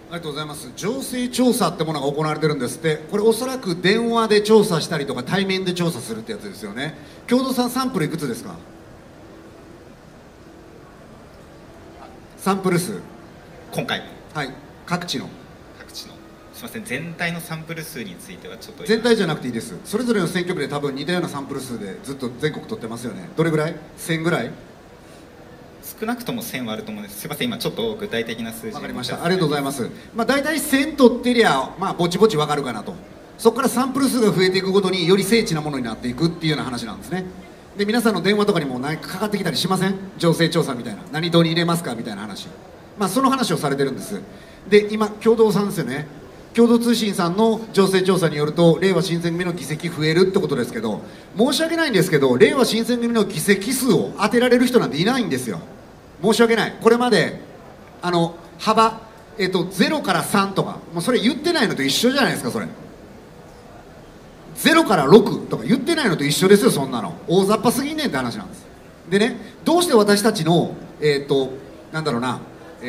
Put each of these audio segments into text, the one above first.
ありがとうございます。情勢調査ってものが行われてるんですって。これおそらく電話で調査したりとか対面で調査するってやつですよね。共同さん、サンプルいくつですか？サンプル数。 今回はい、各地のすみません、全体のサンプル数についてはちょっと全体じゃなくていいです。それぞれの選挙区で多分似たようなサンプル数でずっと全国取ってますよね。どれぐらい？1000ぐらい？ 少なくとも1000はあると思うんです。すみません、今ちょっと具体的な数字分かりました。ありがとうございます。大体1000取ってりゃぼちぼち分かるかなと。そこからサンプル数が増えていくごとにより精緻なものになっていくっていうような話なんですね。で、皆さんの電話とかにも何かかかってきたりしません？情勢調査みたいな、何党に入れますかみたいな話、その話をされてるんです。で、今共同さんですよね。共同通信さんの情勢調査によると、れいわ新選組の議席増えるってことですけど、申し訳ないんですけど、れいわ新選組の議席数を当てられる人なんていないんですよ。申し訳ない。これまで幅、0から3とか、もうそれ言ってないのと一緒じゃないですか。それ0から6とか言ってないのと一緒ですよ。そんなの大雑把すぎんねんって話なんです。でね、どうして私たちのなんだろうな、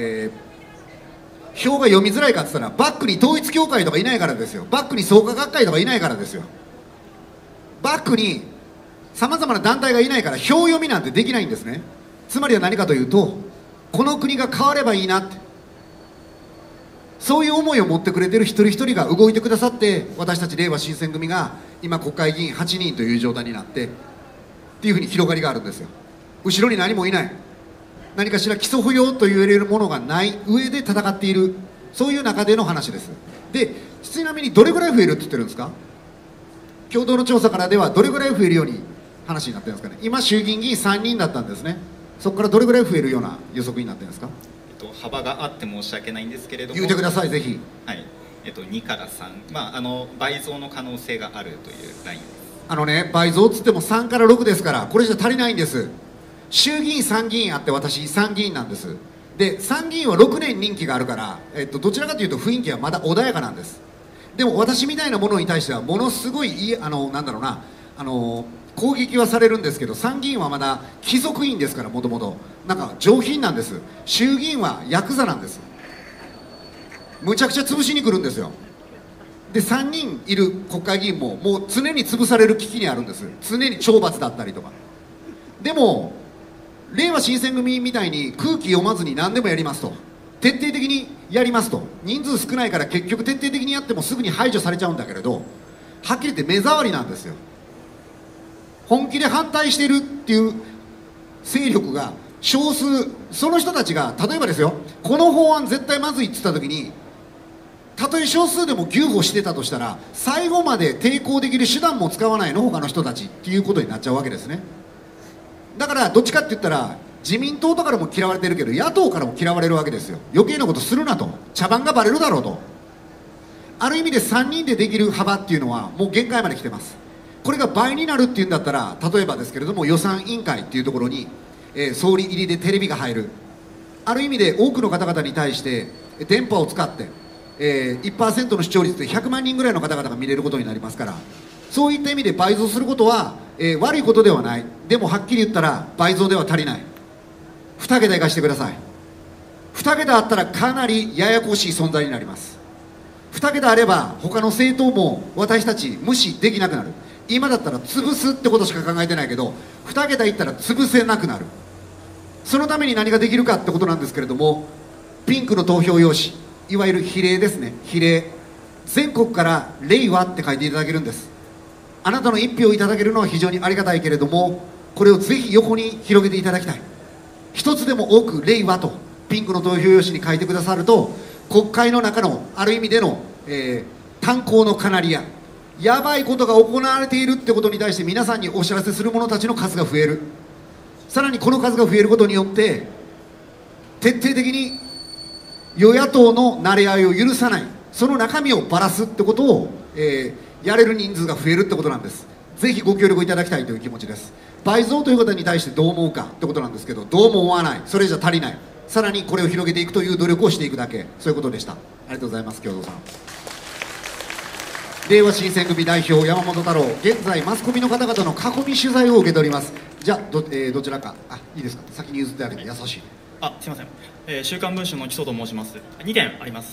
票が読みづらいかって言ったら、バックに統一教会とかいないからですよ。バックに創価学会とかいないからですよ。バックにさまざまな団体がいないから票読みなんてできないんですね。つまりは何かというと、この国が変わればいいなって、そういう思いを持ってくれてる一人一人が動いてくださって、私たちれいわ新選組が今国会議員8人という状態になってっていうふうに広がりがあるんですよ。後ろに何もいない、何かしら基礎不要と言われるものがない上で戦っている、そういう中での話です。で、ちなみにどれぐらい増えるって言ってるんですか？共同の調査からではどれぐらい増えるように話になってるんですかね。今衆議院議員3人だったんですね。そこからどれぐらい増えるような予測になってるんですか？ 幅があって申し訳ないんですけれども、 言うてください、ぜひ。 はい、2から3、倍増の可能性があるというラインです。 倍増っつっても3から6ですから、これじゃ足りないんです。衆議院参議院あって、私参議院なんです。で、参議院は6年任期があるから、どちらかというと雰囲気はまだ穏やかなんです。でも私みたいなものに対してはものすごいなんだろうな、攻撃はされるんですけど、参議院はまだ貴族院ですから、もともとなんか上品なんです。衆議院はヤクザなんです。むちゃくちゃ潰しに来るんですよ。で、3人いる国会議員ももう常に潰される危機にあるんです。常に懲罰だったりとか。でもれいわ新選組みたいに空気読まずに何でもやりますと、徹底的にやりますと、人数少ないから結局徹底的にやってもすぐに排除されちゃうんだけれど、はっきり言って目障りなんですよ。本気で反対しているっていう勢力が少数、その人たちが例えばですよ、この法案絶対まずいって言った時に、たとえ少数でも牛歩してたとしたら、最後まで抵抗できる手段も使わないの他の人たちっていうことになっちゃうわけですね。だからどっちかって言ったら、自民党とかからも嫌われてるけど野党からも嫌われるわけですよ。余計なことするなと、茶番がバレるだろうと。ある意味で3人でできる幅っていうのはもう限界まで来てます。これが倍になるっていうんだったら、例えばですけれども予算委員会っていうところに、総理入りでテレビが入る、ある意味で多くの方々に対して電波を使って、1% の視聴率で100万人ぐらいの方々が見れることになりますから、そういった意味で倍増することは、悪いことではない。でもはっきり言ったら倍増では足りない。2桁いかしてください。2桁あったらかなりややこしい存在になります。2桁あれば他の政党も私たち無視できなくなる。今だったら潰すってことしか考えてないけど、2桁いったら潰せなくなる。そのために何ができるかってことなんですけれども、ピンクの投票用紙、いわゆる比例ですね。比例、全国から「令和」って書いていただけるんです。あなたの1票いただけるのは非常にありがたいけれども、これをぜひ横に広げていただきたい。一つでも多く「令和」とピンクの投票用紙に書いてくださると、国会の中のある意味での、炭鉱のカナリア、やばいことが行われているってことに対して皆さんにお知らせする者たちの数が増える。さらにこの数が増えることによって徹底的に与野党の馴れ合いを許さない、その中身をばらすってことを、やれる人数が増えるってことなんです。ぜひご協力いただきたいという気持ちです。倍増ということに対してどう思うかってことなんですけど、どうも思わない、それじゃ足りない、さらにこれを広げていくという努力をしていくだけ、そういうことでした。ありがとうございます。共同さん、れいわ新選組代表山本太郎、現在マスコミの方々の囲み取材を受けております。じゃあどちらか、いいですか、先に譲ってあげて優しい。 すみません、週刊文春の木曽と申します。2点あります。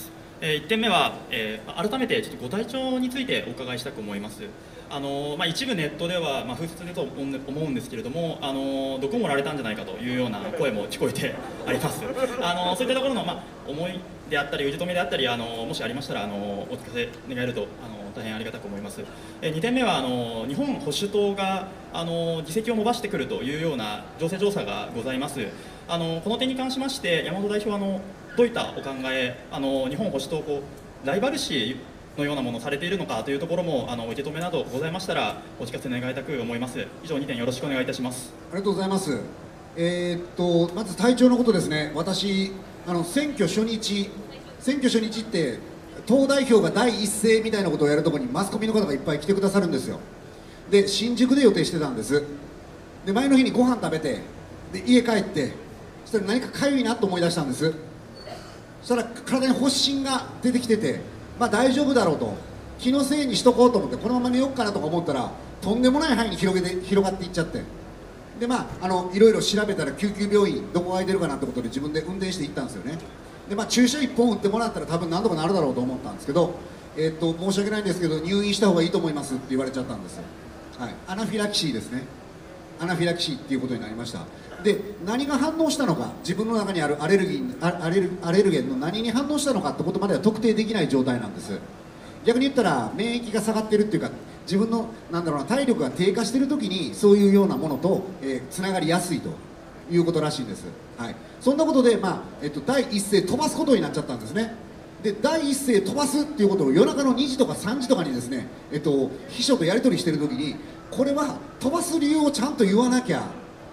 1点目は、改めてちょっとご体調についてお伺いしたく思います。一部ネットでは、風説だと思うんですけれども、毒を盛られたんじゃないかというような声も聞こえてあります。そういったところの、思いであったり、受け止めであったり、もしありましたら、お聞かせ願えると大変ありがたく思います。2点目は日本保守党が議席を伸ばしてくるというような情勢調査がございます。この点に関しまして山本代表はどういったお考え、日本保守党ライバル視のようなものをされているのかというところも受け止めなどございましたらお聞かせ願いたく思います。以上2点よろしくお願いいたします。 ありがとうございます。まず体調のことですね。私選挙初日って党代表が第一声みたいなことをやるところにマスコミの方がいっぱい来てくださるんですよ。で新宿で予定してたんです。で前の日にご飯食べて、で家帰って、そしたら何かかゆいなと思い出したんです。そしたら体に発疹が出てきてて、大丈夫だろうと、気のせいにしとこうと思ってこのまま寝ようかなとか思ったら、とんでもない範囲に広がっていっちゃって、でいろいろ調べたら救急病院どこが空いてるかなってことで自分で運転して行ったんですよね。で注射1本打ってもらったら多分何とかなるだろうと思ったんですけど、申し訳ないんですけど入院した方がいいと思いますって言われちゃったんですよ。はい、アナフィラキシーですね。アナフィラキシーっていうことになりました。で何が反応したのか、自分の中にあるアレルゲンの何に反応したのかってことまでは特定できない状態なんです。逆に言ったら免疫が下がってるっていうか、自分の体力が低下している時にそういうようなものとつながりやすいということらしいんです。はい、そんなことで、第一声飛ばすことになっちゃったんですね。で第一声飛ばすっていうことを夜中の2時とか3時とかにですね、秘書とやり取りしてる時に、これは飛ばす理由をちゃんと言わなきゃ、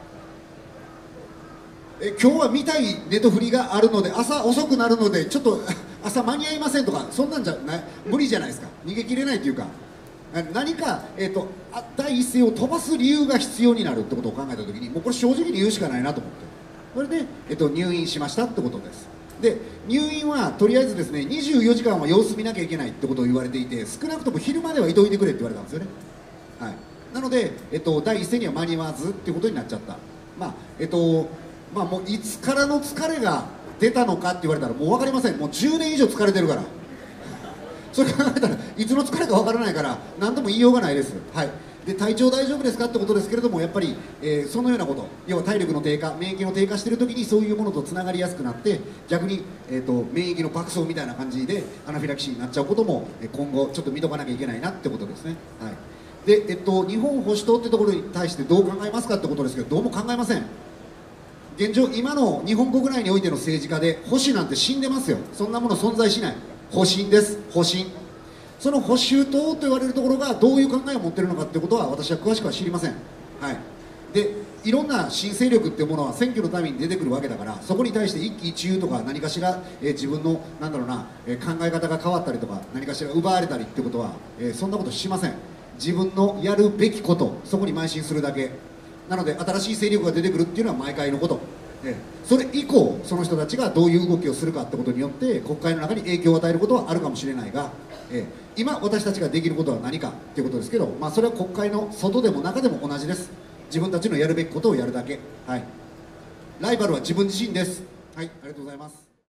今日は見たいネトフリがあるので朝遅くなるのでちょっと朝間に合いませんとか、そんなんじゃない、無理じゃないですか。逃げきれないというか、何か、第一声を飛ばす理由が必要になるってことを考えた時に、もうこれ正直に言うしかないなと思って、それで、入院しましたってことです。で入院はとりあえずですね24時間は様子見なきゃいけないってことを言われていて、少なくとも昼まではいといてくれって言われたんですよね。はい、なので、第一声には間に合わずっていうことになっちゃった。もういつからの疲れが出たのかって言われたらもう分かりません。もう10年以上疲れてるから、それ考えたらいつの疲れか分からないから何とも言いようがないです。はい、で体調大丈夫ですかってことですけれども、やっぱり、そのようなこと、要は体力の低下、免疫の低下している時にそういうものとつながりやすくなって、逆に、免疫の爆走みたいな感じでアナフィラキシーになっちゃうことも今後ちょっと見とかなきゃいけないなってことですね。はい、で、日本保守党ってところに対してどう考えますかってことですけど、どうも考えません。現状今の日本国内においての政治家で保守なんて死んでますよ。そんなもの存在しない。保身です。保身。その保守党と言われるところがどういう考えを持っているのかということは私は詳しくは知りません。はい、でいろんな新勢力っていうものは選挙のために出てくるわけだから、そこに対して一喜一憂とか何かしら、自分の考え方が変わったりとか何かしら奪われたりってことは、そんなことしません。自分のやるべきこと、そこに邁進するだけなので、新しい勢力が出てくるっていうのは毎回のこと、それ以降その人たちがどういう動きをするかってことによって国会の中に影響を与えることはあるかもしれないが、今私たちができることは何かっていうことですけど、それは国会の外でも中でも同じです。自分たちのやるべきことをやるだけ。はい、ライバルは自分自身です。はい、ありがとうございます。